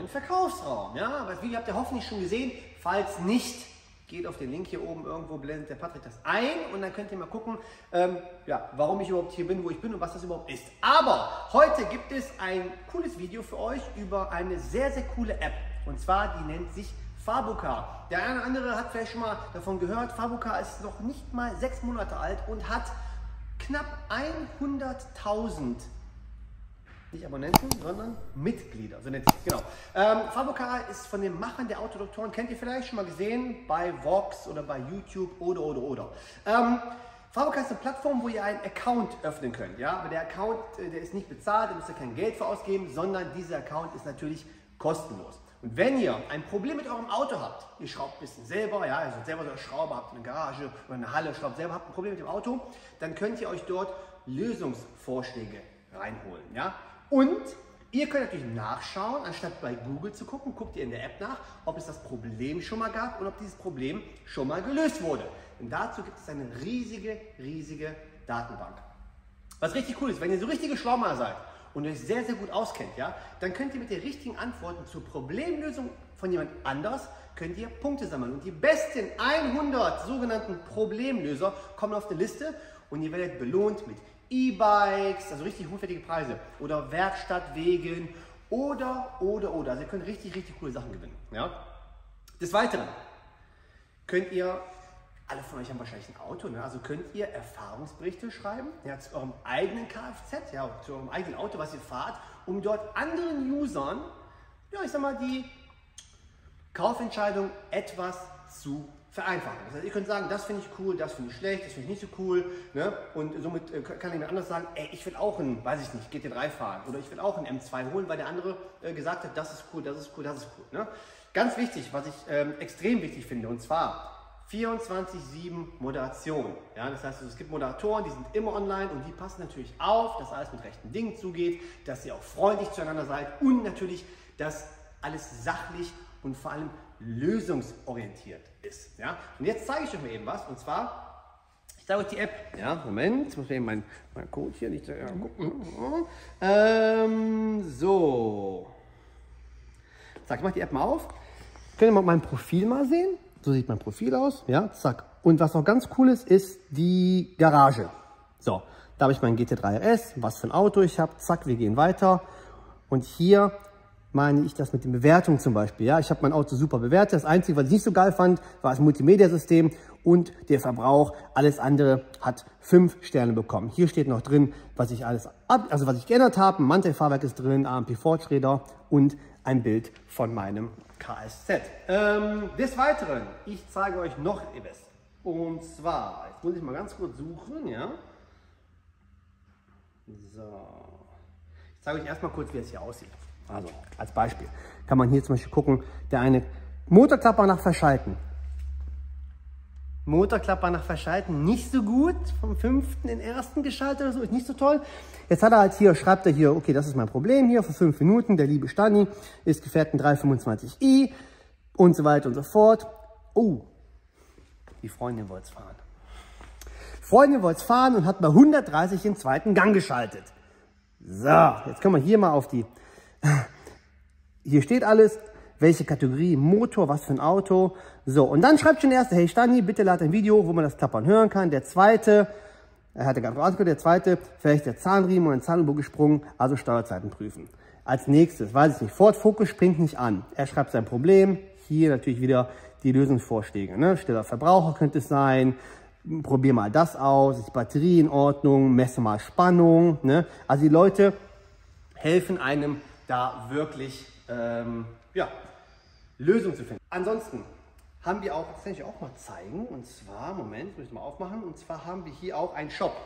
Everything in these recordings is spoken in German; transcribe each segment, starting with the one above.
Verkaufsraum. Ja? Aber das Video habt ihr hoffentlich schon gesehen. Falls nicht, geht auf den Link hier oben irgendwo, blendet der Patrick das ein und dann könnt ihr mal gucken, ja, warum ich überhaupt hier bin, wo ich bin und was das überhaupt ist. Aber heute gibt es ein cooles Video für euch über eine sehr, sehr coole App. Und zwar, die nennt sich Fabucar. Der eine oder andere hat vielleicht schon mal davon gehört. Fabucar ist noch nicht mal 6 Monate alt und hat knapp 100.000 nicht Abonnenten, sondern Mitglieder. So nennt sich, genau. Fabucar ist von den Machern der Autodoktoren, kennt ihr vielleicht schon mal gesehen, bei Vox oder bei YouTube oder. Fabucar ist eine Plattform, wo ihr einen Account öffnen könnt. Ja? Aber der Account, der ist nicht bezahlt, da müsst ihr kein Geld für ausgeben, sondern dieser Account ist natürlich kostenlos. Und wenn ihr ein Problem mit eurem Auto habt, ihr schraubt ein bisschen selber, ja, ihr seid selber so ein Schrauber, habt eine Garage oder eine Halle, schraubt selber, habt ein Problem mit dem Auto, dann könnt ihr euch dort Lösungsvorschläge reinholen. Ja? Und ihr könnt natürlich nachschauen, anstatt bei Google zu gucken, guckt ihr in der App nach, ob es das Problem schon mal gab und ob dieses Problem schon mal gelöst wurde. Und dazu gibt es eine riesige Datenbank. Was richtig cool ist, wenn ihr so richtige Schlaumeier seid und euch sehr, sehr gut auskennt, ja, dann könnt ihr mit den richtigen Antworten zur Problemlösung von jemand anders, könnt ihr Punkte sammeln. Und die besten 100 sogenannten Problemlöser kommen auf die Liste und ihr werdet belohnt mit E-Bikes, also richtig hochwertige Preise oder Werkstattwegen oder. Also ihr könnt richtig coole Sachen gewinnen. Ja? Des Weiteren könnt ihr, alle von euch haben wahrscheinlich ein Auto, ne? Also könnt ihr Erfahrungsberichte schreiben, ja, zu eurem eigenen Kfz, ja, zu eurem eigenen Auto, was ihr fahrt, um dort anderen Usern, ja, ich sag mal, die Kaufentscheidung etwas zu vereinfachen. Das heißt, ihr könnt sagen, das finde ich cool, das finde ich schlecht, das finde ich nicht so cool. Ne? Und somit kann jemand anders sagen, ey, ich will auch einen, weiß ich nicht, GT3 fahren oder ich will auch einen M2 holen, weil der andere gesagt hat, das ist cool, das ist cool, das ist cool. Ne? Ganz wichtig, was ich extrem wichtig finde, und zwar 24/7 Moderation. Ja? Das heißt, es gibt Moderatoren, die sind immer online und die passen natürlich auf, dass alles mit rechten Dingen zugeht, dass ihr auch freundlich zueinander seid und natürlich, dass alles sachlich und vor allem lösungsorientiert ist. Ja? Und jetzt zeige ich euch mal eben was, und zwar, ich zeige euch die App. Ja, Moment, jetzt muss ich eben mein Code hier nicht gucken. So. Zack, ich mache die App mal auf. Könnt ihr mal mein Profil mal sehen? So sieht mein Profil aus. Ja, zack. Und was auch ganz cool ist, ist die Garage. So, da habe ich meinen GT3 RS, was für ein Auto ich habe. Zack, wir gehen weiter. Und hier meine ich das mit den Bewertungen zum Beispiel. Ja, ich habe mein Auto super bewertet. Das Einzige, was ich nicht so geil fand, war das Multimedia-System und der Verbrauch. Alles andere hat 5 Sterne bekommen. Hier steht noch drin, was ich was ich geändert habe. Ein Mantelfahrwerk ist drin, AMP-Fortschräder und ein Bild von meinem Kfz. Des Weiteren, ich zeige euch noch etwas. Und zwar, jetzt muss ich mal ganz kurz suchen, ja. So. Ich zeige euch erstmal kurz, wie es hier aussieht. Also, als Beispiel kann man hier zum Beispiel gucken, der eine Motorklapper nach Verschalten. Motorklapper nach Verschalten, nicht so gut, vom 5. in den 1. geschaltet oder so, ist nicht so toll. Jetzt hat er halt hier, schreibt er hier, okay, das ist mein Problem hier, für 5 Minuten, der liebe Stani ist gefährt ein 325i und so weiter und so fort. Oh, die Freundin wollte es fahren. Freundin wollte es fahren und hat bei 130 den 2. Gang geschaltet. So, jetzt können wir hier mal auf die... Hier steht alles, welche Kategorie, Motor, was für ein Auto. So, und dann schreibt schon der erste, hey Stani, bitte lad ein Video, wo man das Klappern hören kann. Der zweite, er hatte gar nicht ausgehört, der zweite, vielleicht der Zahnriemen und ein Zahnüber gesprungen, also Steuerzeiten prüfen. Als nächstes, weiß ich nicht, Ford Focus springt nicht an. Er schreibt sein Problem, hier natürlich wieder die Lösungsvorschläge. Ne? Stiller Verbraucher könnte es sein, probier mal das aus, ist die Batterie in Ordnung, messe mal Spannung. Ne? Also die Leute helfen einem da wirklich ja, Lösungen zu finden. Ansonsten haben wir auch, das kann ich auch mal zeigen, und zwar, Moment, muss ich mal aufmachen, und zwar haben wir hier auch einen Shop.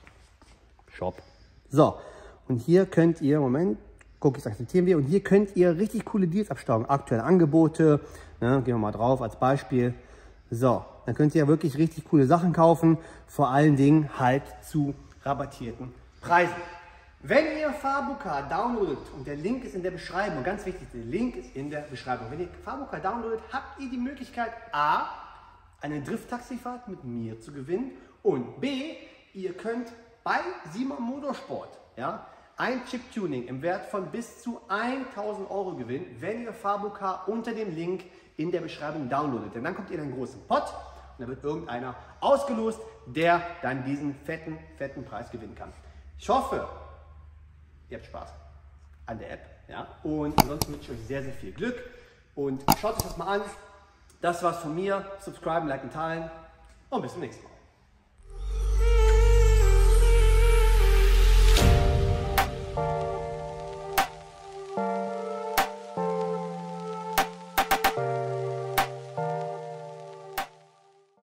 So, und hier könnt ihr, Moment, Cookies akzeptieren wir, und hier könnt ihr richtig coole Deals abstauben, aktuelle Angebote, ne, gehen wir mal drauf als Beispiel. So, dann könnt ihr wirklich richtig coole Sachen kaufen, vor allen Dingen halt zu rabattierten Preisen. Wenn ihr Fabucar downloadet, und der Link ist in der Beschreibung, ganz wichtig, der Link ist in der Beschreibung. Wenn ihr Fabucar downloadet, habt ihr die Möglichkeit, A, eine Drift-Taxifahrt mit mir zu gewinnen, und B, ihr könnt bei Simon Motorsport, ja, ein Chip-Tuning im Wert von bis zu 1000 Euro gewinnen, wenn ihr Farbuka unter dem Link in der Beschreibung downloadet. Denn dann kommt ihr in einen großen Pot und dann wird irgendeiner ausgelost, der dann diesen fetten Preis gewinnen kann. Ich hoffe, ihr habt Spaß an der App. Ja? Und ansonsten wünsche ich euch sehr, sehr viel Glück. Und schaut euch das mal an. Das war's von mir. Subscriben, liken, teilen und bis zum nächsten Mal.